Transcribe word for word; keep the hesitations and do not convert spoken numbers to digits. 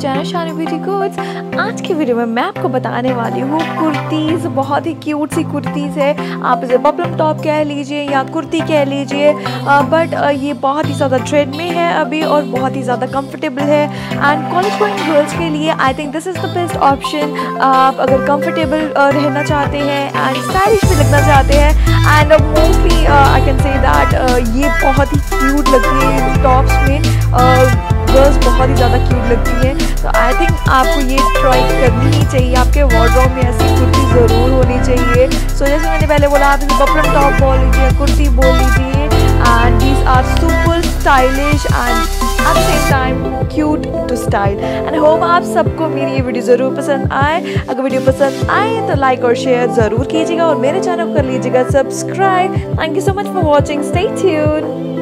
Channel शानी beauty codes. आज की video में मैं आपको बताने वाली हूँ कुर्तीज़। बहुत ही क्यूट सी कुर्तीज़ है, आप इसे बबलम टॉप कह लीजिए या कुर्ती कह लीजिए, बट ये बहुत ही ज़्यादा ट्रेंड में है अभी और बहुत ही ज़्यादा कंफर्टेबल है। एंड कॉलेज गोइंग गर्ल्स के लिए I think this is the best option. आप अगर कंफर्टेबल रहना चाहते हैं एंड स्टाइलिश भी लगना चाहते हैं, and mostly I can say that ये बहुत ही क्यूट लगती है टॉप्स में। गर्ल्स बहुत ही ज़्यादा क्यूट लगती है, तो आई थिंक आपको ये ट्राई करनी ही चाहिए। आपके वार्डरोब में ऐसी कुर्ती ज़रूर होनी चाहिए। सो so, जैसे मैंने पहले बोला, आप इसे बबलम टॉप बोल लीजिए, कुर्ती बोल लीजिए, and these are super stylish and at the same time cute to style. And hope आप सबको मेरी ये वीडियो ज़रूर पसंद आए। अगर वीडियो पसंद आए तो लाइक और शेयर ज़रूर कीजिएगा और मेरे चैनल को कर लीजिएगा subscribe. Thank you so much for watching, stay tuned.